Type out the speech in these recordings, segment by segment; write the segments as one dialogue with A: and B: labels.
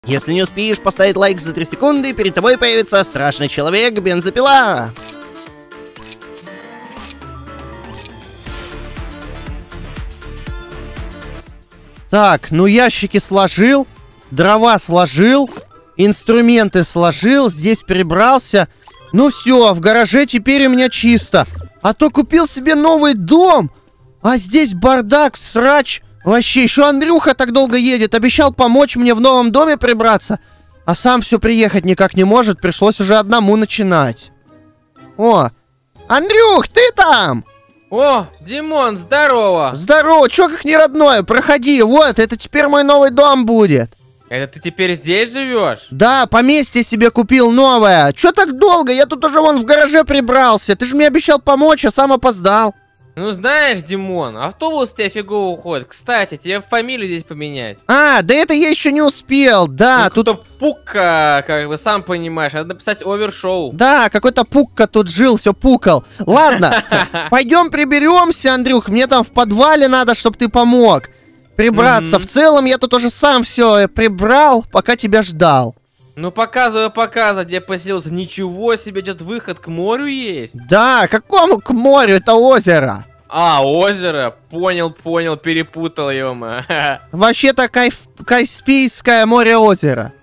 A: Если не успеешь поставить лайк за 3 секунды, перед тобой появится страшный человек-бензопила. Так, ну ящики сложил, дрова сложил, инструменты сложил, здесь прибрался. Ну все, в гараже теперь у меня чисто. А то купил себе новый дом, а здесь бардак, срач. Вообще, еще Андрюха так долго едет, обещал помочь мне в новом доме прибраться, а сам все приехать никак не может, пришлось уже одному начинать. О, Андрюх, ты там?
B: О, Димон, здорово!
A: Здорово, чё как не родное, проходи, вот, это теперь мой новый дом будет.
B: Это ты теперь здесь живешь?
A: Да, поместье себе купил новое. Чё так долго? Я тут уже вон в гараже прибрался. Ты же мне обещал помочь, а сам опоздал.
B: Ну знаешь, Димон, автобус у тебя фигово уходит. Кстати, тебе фамилию здесь поменять.
A: А, да это я еще не успел, да.
B: Ну, тут пука, как бы, сам понимаешь, надо написать овершоу.
A: Да, какой-то пукка тут жил, все пукал. Ладно, пойдем приберемся, Андрюх. Мне там в подвале надо, чтобы ты помог прибраться. В целом я тут уже сам все прибрал, пока тебя ждал.
B: Ну показывай, где я поселился. Ничего себе, тут выход к морю есть.
A: Да, какому к морю? Это озеро.
B: А, озеро? Понял, перепутал, ё-моё.
A: Вообще-то Каспийское море-озеро.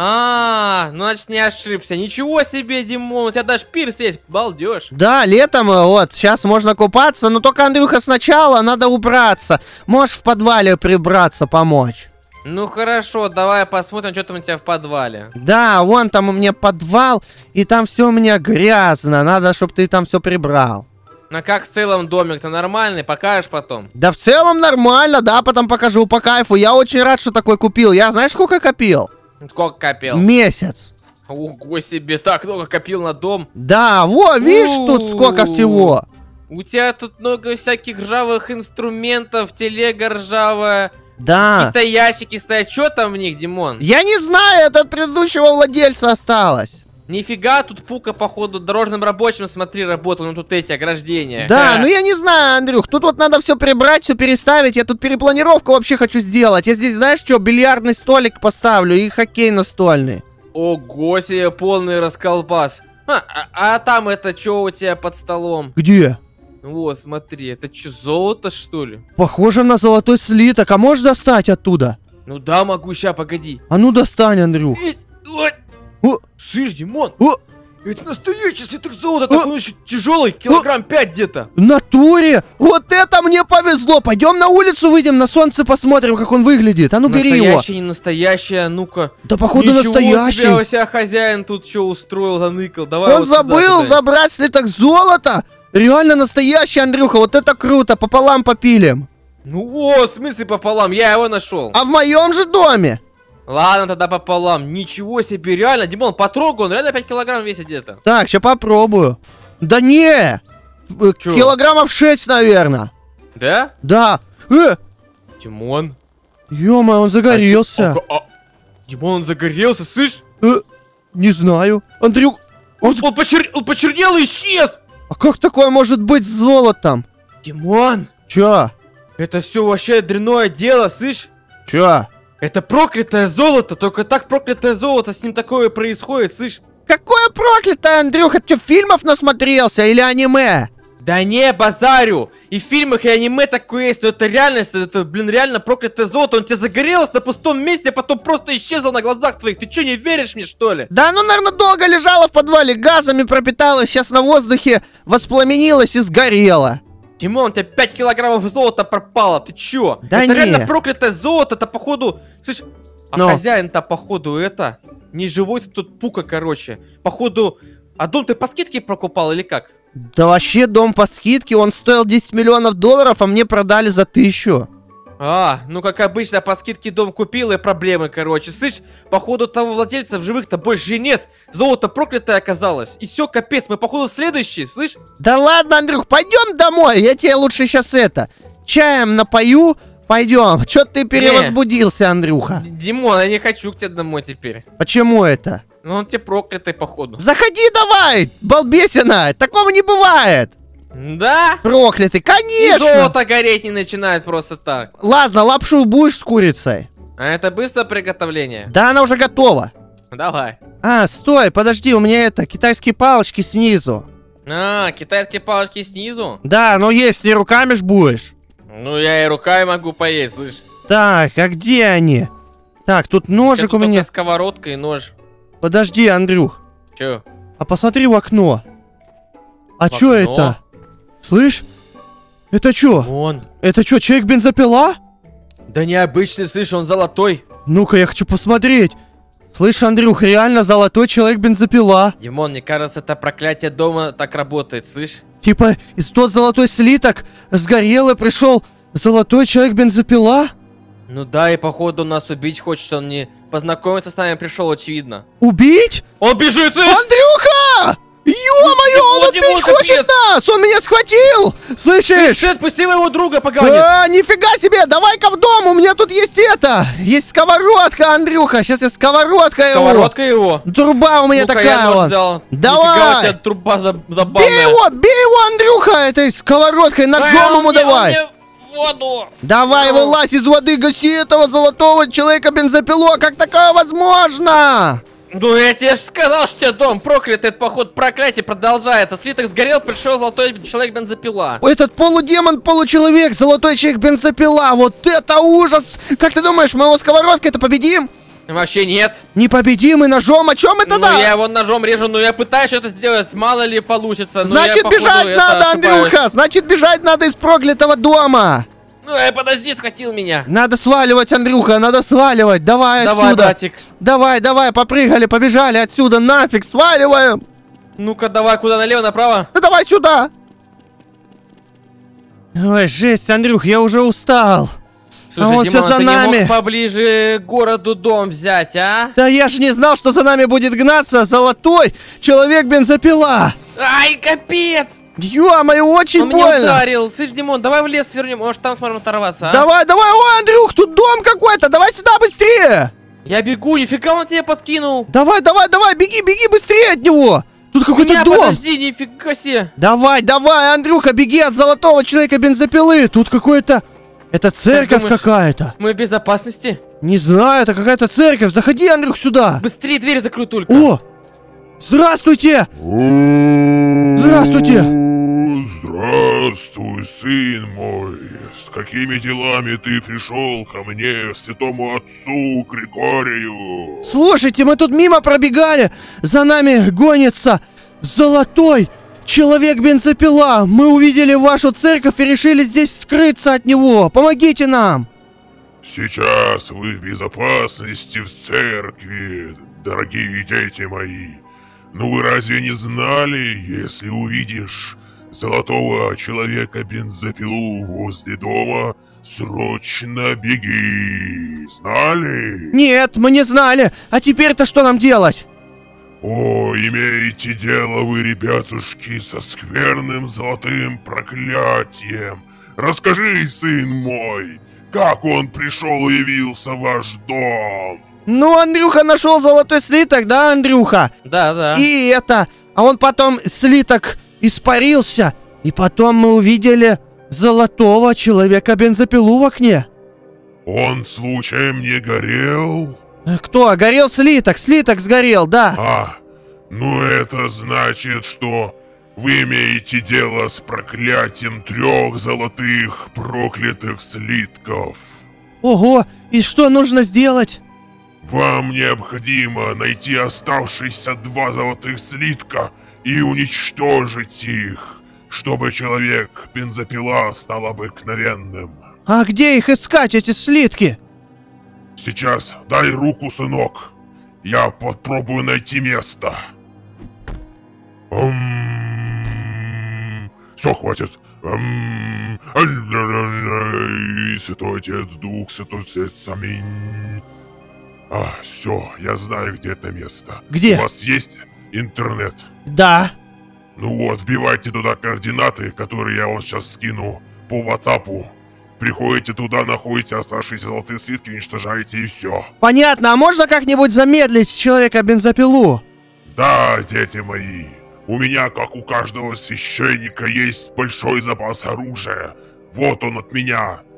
B: А, ну значит не ошибся. Ничего себе, Димон, у тебя даже пирс есть, балдеж.
A: Да, летом вот, сейчас можно купаться, но только, Андрюха, сначала надо убраться. Можешь в подвале прибраться, помочь.
B: Ну хорошо, давай посмотрим, что там у тебя в подвале.
A: Да, вон там у меня подвал, и там все у меня грязно. Надо, чтобы ты там все прибрал.
B: А как в целом домик-то нормальный? Покажешь потом?
A: Да в целом нормально, да, потом покажу по кайфу. Я очень рад, что такой купил. Я знаешь, сколько копил?
B: Сколько копил?
A: Месяц.
B: Ого себе, так много копил на дом.
A: Да, во, видишь, тут сколько всего.
B: У тебя тут много всяких ржавых инструментов, телега ржавая.
A: Да.
B: Какие-то ящики стоят. Что там в них, Димон?
A: Я не знаю, это от предыдущего владельца осталось.
B: Нифига, тут пука, походу, дорожным рабочим, смотри, работал, ну тут эти ограждения.
A: Да, ну я не знаю, Андрюх, тут вот надо все прибрать, все переставить. Я тут перепланировку вообще хочу сделать. Я здесь, знаешь что, бильярдный столик поставлю и хоккей настольный.
B: Ого себе, полный расколбас. А там это что у тебя под столом?
A: Где?
B: Вот, смотри, это что, золото, что ли?
A: Похоже на золотой слиток, а можешь достать оттуда?
B: Ну да, могу, ща, погоди.
A: А ну достань, Андрюх. О!
B: Слышь, Димон,
A: О!
B: это настоящий слиток золота, такой он еще тяжелый, килограмм 5 где-то.
A: В натуре? Вот это мне повезло. Пойдем на улицу выйдем, на солнце посмотрим, как он выглядит. А ну бери его.
B: Настоящий, не настоящий, ну-ка.
A: Да походу настоящий.
B: Ничего себе, хозяин тут что устроил, заныкал. Давай
A: он
B: вот
A: забыл
B: сюда,
A: забрать слиток золота. Реально настоящий, Андрюха, вот это круто. Пополам попилим.
B: Ну о, в смысле пополам, я его нашел.
A: А в моем же доме.
B: Ладно, тогда пополам. Ничего себе, реально, Димон, потрогай, он реально 5 килограмм весит где-то.
A: Так, сейчас попробую. Да не!
B: Чё?
A: Килограммов 6, наверное.
B: Да?
A: Да.
B: Димон.
A: Ё-моё, он загорелся.
B: Димон, он загорелся, слышь?
A: Не знаю. Андрюх,
B: он почернел и исчез.
A: А как такое может быть с золотом?
B: Димон.
A: Чё?
B: Это все вообще дрянное дело, слышь?
A: Чё?
B: Это проклятое золото, только так проклятое золото, с ним такое происходит, слышь?
A: Какое проклятое, Андрюха? Ты что, фильмов насмотрелся или аниме?
B: Да не, базарю! И в фильмах, и аниме такое есть, но это реальность, это, блин, реально проклятое золото, он тебе загорелся на пустом месте, а потом просто исчезло на глазах твоих. Ты что, не веришь мне, что ли?
A: Да, ну, наверное, долго лежало в подвале, газами пропиталось, сейчас на воздухе воспламенилось и сгорело.
B: Димон, у тебя 5 килограммов золота пропало, ты чё?
A: Да
B: это
A: не.
B: реально проклятое золото, это походу... Слышь, а хозяин-то походу это... Не живой ты тут пука, короче. Походу... А дом ты по скидке прокупал или как?
A: Да вообще дом по скидке, он стоил 10 миллионов долларов, а мне продали за 1000.
B: А, ну как обычно, по скидке дом купил и проблемы, короче. Слышь, походу того владельца в живых-то больше нет. Золото проклятое оказалось. И все, капец, мы походу следующие, слышь?
A: Да ладно, Андрюх, пойдем домой, я тебе лучше сейчас чаем напою. Пойдем, чё ты перевозбудился, Андрюха?
B: Димон, я не хочу к тебе домой теперь.
A: Почему это?
B: Ну он тебе проклятый, походу.
A: Заходи давай, балбесина, такого не бывает.
B: Да?
A: Проклятый, конечно.
B: И золото гореть не начинает просто так.
A: Ладно, лапшу будешь с курицей?
B: А это быстрое приготовление?
A: Да, она уже готова.
B: Давай.
A: А, стой, подожди, у меня это, китайские палочки снизу.
B: А, китайские палочки снизу?
A: Да, но если руками ж будешь.
B: Ну, я и руками могу поесть, слышь.
A: Так, а где они? Так, тут ножик у меня.
B: Сковородка и нож.
A: Подожди, Андрюх.
B: Чё?
A: А посмотри в окно. А чё это? Слышь? Это чё?
B: Вон.
A: Это чё, человек-бензопила?
B: Да необычный, слышь, он золотой.
A: Ну-ка, я хочу посмотреть. Слышь, Андрюх, реально золотой человек-бензопила.
B: Димон, мне кажется, это проклятие дома так работает, слышь?
A: Типа, из тот золотой слиток сгорел и пришел золотой человек-бензопила?
B: Ну да, и походу нас убить хочет, он не познакомиться с нами пришел, очевидно.
A: Убить?
B: Он бежит, слышь!
A: Андрюха! Ё-моё, он
B: Димон,
A: убить хочет
B: капец!
A: нас! Он меня схватил! Слышишь?
B: Ты отпусти моего друга, поганец!
A: А, нифига себе! Давай-ка в дом! У меня тут есть это! Есть сковородка, Андрюха! Сейчас я сковородка его!
B: Сковородка его!
A: Труба у меня
B: Ну-ка,
A: такая
B: я нож
A: вот!
B: взял.
A: Давай!
B: Нифига у тебя труба забавная.
A: Бей его, Андрюха! Этой сковородкой, ножом ему давай!
B: Воду!
A: Давай, вылазь из воды, гаси этого золотого человека-бензопилу! Как такое возможно?
B: Ну я тебе же сказал, что у тебя дом проклятый, этот поход проклятие продолжается. Свиток сгорел, пришел золотой человек-бензопила.
A: Этот полудемон, получеловек, золотой человек-бензопила! Вот это ужас! Как ты думаешь, мы его сковородкой-то победим?
B: Вообще нет.
A: Не победим и ножом, о чем это
B: Ну
A: да?
B: я его ножом режу, но я пытаюсь что-то сделать, мало ли получится.
A: Значит,
B: но я,
A: бежать
B: походу,
A: надо,
B: ошибаюсь.
A: Андрюха! Значит, бежать надо из проклятого дома!
B: Ну, подожди, схватил меня.
A: Надо сваливать, Андрюха, надо сваливать! Давай
B: Давай,
A: отсюда!
B: братик.
A: Давай, попрыгали, побежали отсюда, нафиг, сваливаем!
B: Ну-ка, давай, куда, налево, направо?
A: Да давай сюда! Ой, жесть, Андрюх, я уже устал.
B: Слушай,
A: он
B: Димон,
A: всё за
B: ты
A: нами.
B: не мог поближе к городу дом взять, а?
A: Да я же не знал, что за нами будет гнаться золотой человек-бензопила!
B: Ай, капец!
A: Ё-моё, очень
B: Он меня
A: больно!
B: ударил. Слышь, Димон, давай в лес свернем, может там сможем оторваться, а?
A: Давай, ой, Андрюх, тут дом какой-то, давай сюда быстрее!
B: Я бегу, нифига он тебя подкинул.
A: Давай, беги быстрее от него! Тут какой-то
B: Меня,
A: дом!
B: подожди, нифига себе.
A: Давай, Андрюха, беги от золотого человека-бензопилы! Тут какое-то... Это церковь
B: думаешь?
A: какая-то!
B: Мы в безопасности?
A: Не знаю, это какая-то церковь! Заходи, Андрюх, сюда!
B: Быстрее дверь закрой только.
A: О! Здравствуйте! Здравствуйте!
C: Здравствуй, сын мой. С какими делами ты пришел ко мне, святому отцу Григорию?
A: Слушайте, мы тут мимо пробегали! За нами гонится золотой человек-бензопила! Мы увидели вашу церковь и решили здесь скрыться от него! Помогите нам!
C: Сейчас вы в безопасности в церкви, дорогие дети мои. Но вы разве не знали, если увидишь золотого человека-бензопилу возле дома, срочно беги? Знали?
A: Нет, мы не знали! А теперь-то что нам делать?
C: О, имеете дело вы, ребятушки, со скверным золотым проклятием. Расскажи, сын мой, как он пришел и явился в ваш дом?
A: Ну, Андрюха нашел золотой слиток, да, Андрюха?
B: Да.
A: И это... А он потом, слиток, испарился. И потом мы увидели золотого человека-бензопилу в окне.
C: Он случаем не горел?
A: Кто? Горел слиток сгорел, да.
C: А, ну это значит, что вы имеете дело с проклятием 3 золотых проклятых слитков.
A: Ого, и что нужно сделать?
C: Вам необходимо найти оставшиеся 2 золотых слитка и уничтожить их, чтобы человек-бензопила стал обыкновенным.
A: А где их искать, эти слитки?
C: Сейчас дай руку, сынок. Я попробую найти место. Все, хватит. Святой Отец, Дух, Святой Отец, аминь. Все, я знаю, где это место.
A: Где?
C: У вас есть интернет?
A: Да.
C: Ну вот, вбивайте туда координаты, которые я вам сейчас скину по WhatsApp. Приходите туда, находите оставшиеся золотые слитки, уничтожаете и все.
A: Понятно, а можно как-нибудь замедлить человека-бензопилу?
C: Да, дети мои, у меня, как у каждого священника, есть большой запас оружия. Вот он от меня.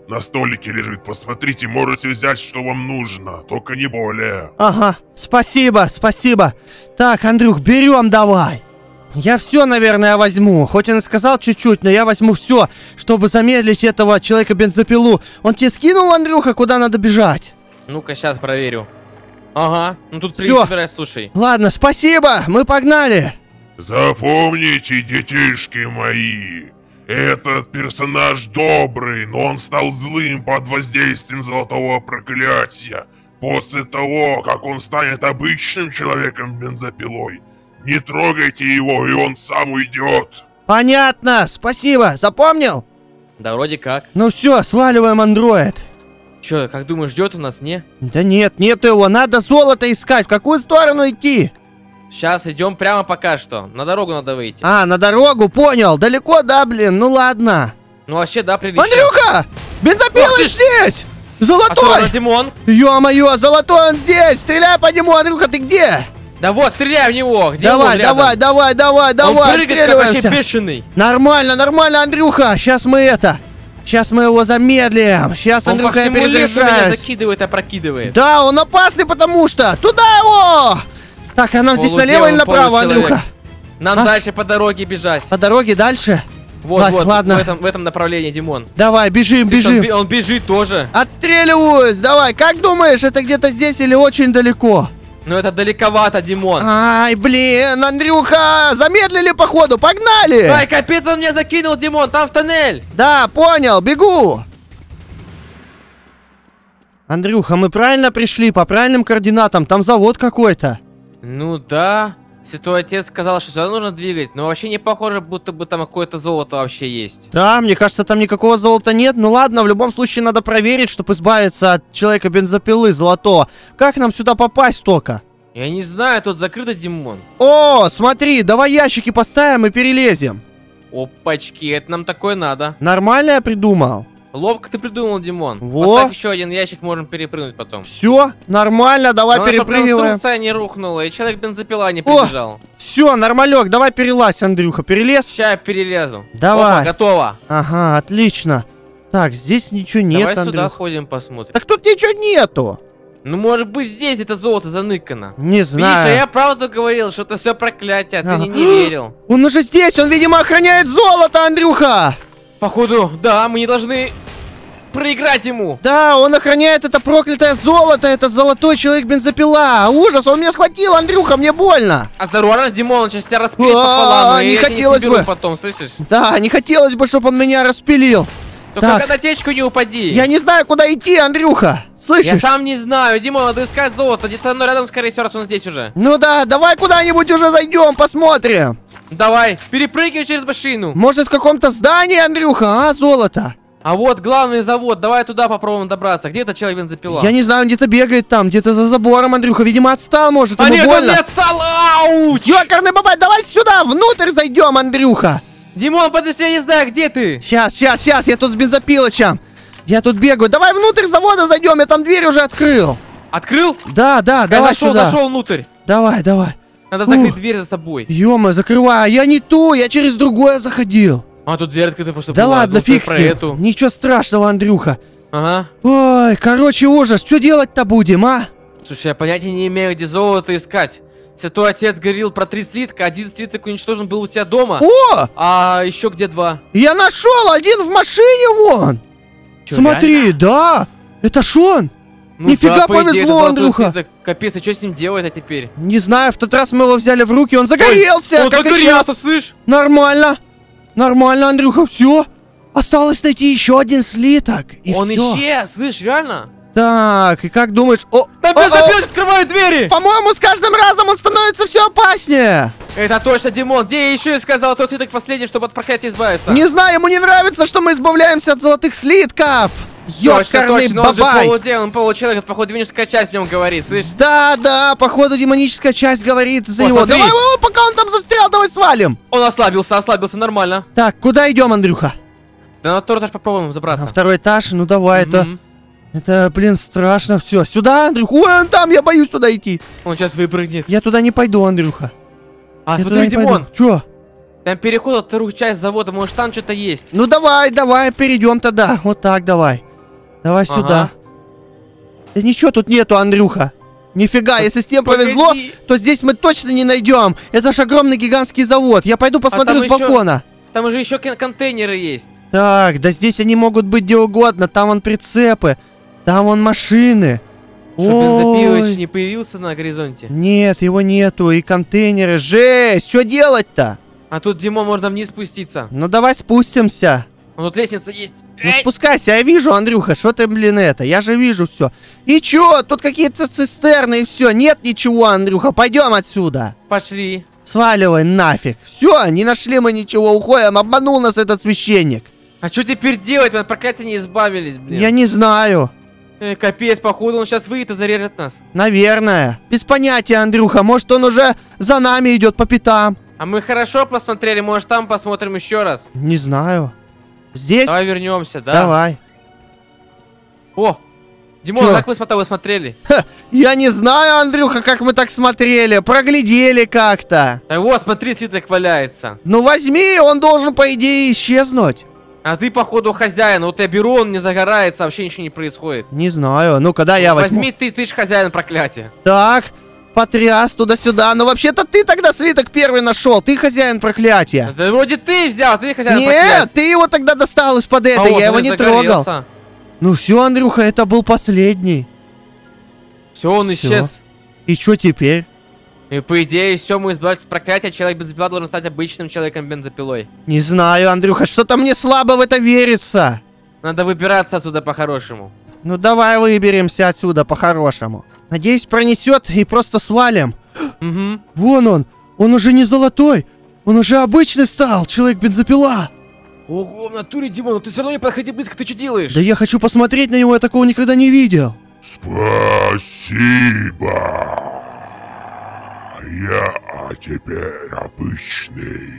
C: На столике лежит, посмотрите, можете взять, что вам нужно, только не более.
A: Ага, спасибо, спасибо. Так, Андрюх, берем давай. Я все, наверное, возьму. Хоть он и сказал чуть-чуть, но я возьму все, чтобы замедлить этого человека-бензопилу. Он тебе скинул, Андрюха, куда надо бежать?
B: Ну-ка, сейчас проверю. Ага, ну тут
A: Всё.
B: собирай, слушай.
A: Ладно, спасибо, мы погнали.
C: Запомните, детишки мои, этот персонаж добрый, но он стал злым под воздействием золотого проклятия. После того, как он станет обычным человеком-бензопилой, не трогайте его, и он сам уйдет.
A: Понятно, спасибо, запомнил?
B: Да вроде как.
A: Ну все, сваливаем андроид.
B: Че, как думаешь, ждет у нас, не?
A: Да нет, нету его, надо золото искать, в какую сторону идти?
B: Сейчас идем прямо пока что. На дорогу надо выйти.
A: А, на дорогу, понял, далеко, да, блин, ну ладно.
B: Ну вообще, да, прилично.
A: Андрюха, бензопила
B: Ух ты ж!
A: здесь!
B: Осторожно,
A: Золотой!
B: Димон.
A: Ё-моё, золотой он здесь! Стреляй по нему, Андрюха, ты где?
B: Да вот, стреляй в него. Где
A: Давай,
B: он рядом?
A: давай,
B: Он прыгает, как вообще
A: отстреливаемся.
B: бешеный.
A: Нормально, нормально, Андрюха, сейчас мы его замедлим. Сейчас,
B: Он по
A: Андрюха, я
B: всему лесу меня
A: перезаряжаюсь.
B: закидывает, опрокидывает.
A: Да, он опасный, потому что. Туда его! Так, а нам здесь налево или направо,
B: Получеловек.
A: Андрюха?
B: Нам
A: А?
B: дальше по дороге бежать.
A: По дороге дальше?
B: Вот,
A: Так,
B: вот,
A: ладно.
B: в этом направлении, Димон.
A: Давай, бежим,
B: Слышь,
A: бежим.
B: Он бежит тоже.
A: Отстреливаюсь, давай. Как думаешь, это где-то здесь или очень далеко?
B: Но это далековато, Димон.
A: Ай, блин, Андрюха, замедлили походу, погнали!
B: Ай, капец, он меня закинул, Димон, там в тоннель.
A: Да, понял, бегу! Андрюха, мы правильно пришли, по правильным координатам, там завод какой-то.
B: Ну да. Святой отец сказал, что сюда нужно двигать, но вообще не похоже, будто бы там какое-то золото вообще есть.
A: Да, мне кажется, там никакого золота нет. Ну ладно, в любом случае надо проверить, чтобы избавиться от человека-бензопилы золотого. Как нам сюда попасть только?
B: Я не знаю, тут закрыто, Димон.
A: О, смотри, давай ящики поставим и перелезем.
B: Опачки, это нам такое надо.
A: Нормально я придумал?
B: Ловко ты придумал, Димон.
A: Во.
B: Поставь еще один ящик, можем перепрыгнуть потом.
A: Все, нормально, давай
B: Главное, чтоб
A: перепрыгиваем.
B: конструкция не рухнула, и человек-бензопила не прибежал.
A: Все, нормалек, давай перелазь, Андрюха, перелез.
B: Сейчас я перелезу.
A: Давай.
B: Опа, готово.
A: Ага, отлично. Так, здесь ничего нет,
B: Давай сюда
A: Андрюха.
B: сходим, посмотрим.
A: Так тут ничего нету.
B: Ну, может быть, здесь это золото заныкано.
A: Не
B: Видишь, а
A: знаю.
B: я правду говорил, что это все проклятие, а ты
A: Ага.
B: мне не верил.
A: Он уже здесь, он, видимо, охраняет золото, Андрюха.
B: Походу, да, мы не должны проиграть ему.
A: Да, он охраняет это проклятое золото, этот золотой человек-бензопила. Ужас, он меня схватил, Андрюха, мне больно.
B: Осторожно, Димон, он сейчас тебя распилит
A: А,
B: пополам, и
A: не
B: я тебя
A: хотелось
B: соберу
A: бы.
B: потом, слышишь?
A: Да, не хотелось бы, чтобы он меня распилил.
B: Только
A: Так.
B: когда течку не упади.
A: Я не знаю, куда идти, Андрюха.
B: Я
A: Слышишь?
B: сам не знаю, Димон, надо искать золото. Где-то оно рядом, скорее всего, раз он здесь уже.
A: Ну да, давай куда-нибудь уже зайдем, посмотрим.
B: Давай, перепрыгивай через машину.
A: Может, в каком-то здании, Андрюха, а, золото?
B: А вот главный завод, давай туда попробуем добраться. Где-то человек-бензопила.
A: Я не знаю, он где-то бегает там, где-то за забором, Андрюха. Видимо, отстал, может,
B: А
A: ему
B: нет, он
A: больно.
B: не отстал! Ауч!
A: Ёкарный бабай, давай сюда, внутрь зайдем, Андрюха.
B: Димон, подожди, я не знаю, где ты?
A: Сейчас, я тут с бензопилочем. Я тут бегаю. Давай внутрь завода зайдем, я там дверь уже открыл.
B: Открыл?
A: Да, давай сюда.
B: зашел внутрь.
A: Давай.
B: Надо
A: Ух.
B: закрыть дверь за тобой.
A: Ё-моё, закрывай. Я не ту, я через другое заходил.
B: А, тут дверь открыта просто
A: Да
B: была.
A: ладно,
B: Думал,
A: фиг
B: про
A: с ним.
B: эту.
A: Ничего страшного, Андрюха.
B: Ага.
A: Ой, короче, ужас. Что делать-то будем, а?
B: Слушай, я понятия не имею, где золото искать. Святой отец говорил про 3 слитка, 1 слиток уничтожен был у тебя дома.
A: О,
B: А еще где 2?
A: я нашел один в машине вон.
B: Чё,
A: Смотри,
B: реально?
A: да, это ж он.
B: Ну
A: Нифига
B: да, по идее,
A: повезло,
B: это золотой
A: Андрюха.
B: слиток. Капец, и что с ним делать теперь?
A: Не знаю, в тот раз мы его взяли в руки, он загорелся,
B: Ой, он
A: как и
B: загорелся,
A: сейчас.
B: слышь?
A: Нормально, Андрюха, все. Осталось найти еще один слиток, и
B: Он
A: всё.
B: исчез, слышь, реально?
A: Так, и как думаешь?
B: Там бензопилы открывают двери!
A: По-моему, с каждым разом он становится все опаснее.
B: Это точно, Димон. Где я еще и сказал тот слиток последний, чтобы от проклятия избавиться?
A: Не знаю, ему не нравится, что мы избавляемся от золотых слитков.
B: Точно,
A: Ёкарный
B: точно, он же
A: бабай.
B: полудемон, получеловек, это, походу, демоническая часть в нем говорит, слышь?
A: Да, походу демоническая часть говорит за
B: Вот,
A: него.
B: смотри.
A: Давай, пока он там застрял, давай свалим.
B: Он ослабился нормально.
A: Так, куда идем, Андрюха?
B: Да на второй этаж попробуем
A: На
B: забраться.
A: второй этаж? Ну давай,
B: Мгм.
A: это, блин, страшно все. Сюда, Андрюха? Ой, он там, я боюсь туда идти.
B: Он сейчас выпрыгнет.
A: Я туда не пойду, Андрюха.
B: А,
A: Я туда
B: смотри,
A: не пойду.
B: Димон,
A: Чё?
B: там переход от вторую часть завода, может там что-то есть.
A: Ну давай, перейдем тогда. Вот так давай. Давай
B: Ага.
A: сюда. Да ничего тут нету, Андрюха. Нифига, если с тем повезло,
B: Погоди.
A: то здесь мы точно не найдем. Это ж огромный гигантский завод. Я пойду посмотрю
B: там
A: с
B: еще-
A: балкона.
B: Там же еще контейнеры есть.
A: Так, да здесь они могут быть где угодно. Там вон прицепы, там вон машины.
B: Что,
A: Ой.
B: бензопилыч не появился на горизонте?
A: Нет, его нету. И контейнеры. Жесть, что делать-то?
B: А тут, Димон, можно вниз спуститься.
A: Ну давай спустимся.
B: Вон тут лестница есть.
A: Ну
B: Эй!
A: спускайся, я вижу, Андрюха, что ты, блин, это? Я же вижу все. И чё? Тут какие-то цистерны и все. Нет ничего, Андрюха, пойдем отсюда.
B: Пошли.
A: Сваливай нафиг. Все, не нашли мы ничего, уходим. Обманул нас этот священник.
B: А что теперь делать? Мы от проклятия не избавились, блин.
A: Я не знаю.
B: Капец, походу он сейчас выйдет и зарежет нас.
A: Наверное. Без понятия, Андрюха. Может, он уже за нами идет по пятам.
B: А мы хорошо посмотрели, может там посмотрим еще раз.
A: Не знаю. Здесь?
B: Давай вернемся, да?
A: Давай.
B: О, Димон,
A: Чё?
B: как мы с тобой смотрели?
A: Я не знаю, Андрюха, как мы так смотрели. Проглядели как-то.
B: Да вот, смотри, слиток валяется.
A: Ну возьми, он должен, по идее, исчезнуть.
B: А ты, походу, хозяин. Вот я беру, он не загорается, вообще ничего не происходит.
A: Не знаю. Ну, когда я возьму...
B: Возьми ты ж хозяин проклятия.
A: Так, потряс туда-сюда. Но вообще-то ты тогда слиток первый нашел. Ты хозяин проклятия.
B: Да вроде ты взял, ты хозяин
A: Нет,
B: проклятия.
A: ты его тогда достал из-под
B: А
A: этой.
B: вот,
A: Я его
B: он
A: не
B: загорелся.
A: трогал. Ну все, Андрюха, это был последний.
B: Все, он исчез.
A: И что теперь?
B: И по идее, все, мы избавились от проклятия, человек бензопила должен стать обычным человеком бензопилой.
A: Не знаю, Андрюха, что-то мне слабо в это верится.
B: Надо выбираться отсюда по-хорошему.
A: Ну давай выберемся отсюда по-хорошему. Надеюсь, пронесет и просто свалим.
B: Угу.
A: Вон он уже не золотой, он уже обычный стал, человек-бензопила.
B: Ого, в натуре, Димон, ну ты все равно не подходи близко, ты что делаешь?
A: Да я хочу посмотреть на него, я такого никогда не видел.
C: Спасибо. Я теперь обычный.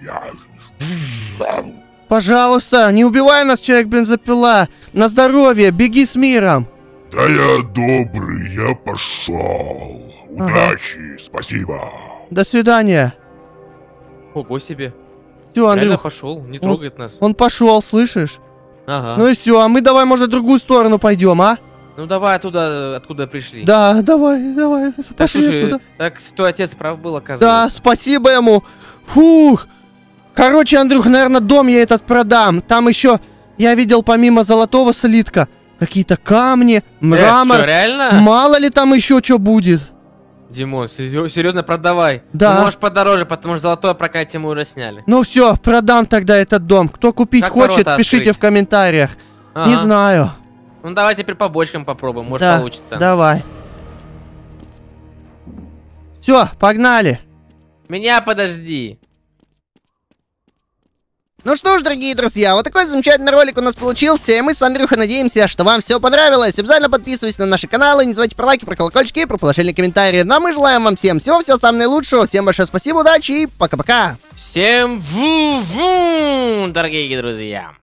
A: Пожалуйста, не убивай нас, человек-бензопила. На здоровье, беги с миром.
C: Да я добрый, я пошел. Удачи, спасибо.
A: До свидания.
B: Ого себе.
A: Все,
B: Реально
A: Андрюх,
B: пошел, не трогает нас.
A: он пошел, слышишь?
B: Ага.
A: Ну и все, а мы давай, может, в другую сторону пойдем, а?
B: Ну давай оттуда, откуда пришли.
A: Да, давай,
B: Так,
A: пошли
B: слушай,
A: отсюда.
B: так твой отец прав был,
A: Да,
B: оказывается.
A: спасибо ему. Фух. Короче, Андрюх, наверное, дом я этот продам. Там еще, я видел, помимо золотого слитка, какие-то камни, мрамор.
B: Что, реально?
A: Мало ли там еще что будет.
B: Димон, серьезно продавай.
A: Да.
B: Ты можешь подороже, потому что золотое проклятие мы уже сняли.
A: Ну все, продам тогда этот дом. Кто купить
B: Как
A: хочет,
B: ворота
A: пишите
B: открыть?
A: в комментариях. Не
B: Ага.
A: знаю.
B: Ну давай теперь по бочкам попробуем, может
A: Да,
B: получится.
A: давай. Все, погнали.
B: Меня подожди.
A: Ну что ж, дорогие друзья, вот такой замечательный ролик у нас получился, и мы с Андрюхой надеемся, что вам все понравилось. Обязательно подписывайтесь на наши каналы, не забывайте про лайки, про колокольчики и про положительные комментарии. Ну а мы желаем вам всем всего самого наилучшего, всем большое спасибо, удачи и пока-пока.
B: Всем ву-ву, дорогие друзья.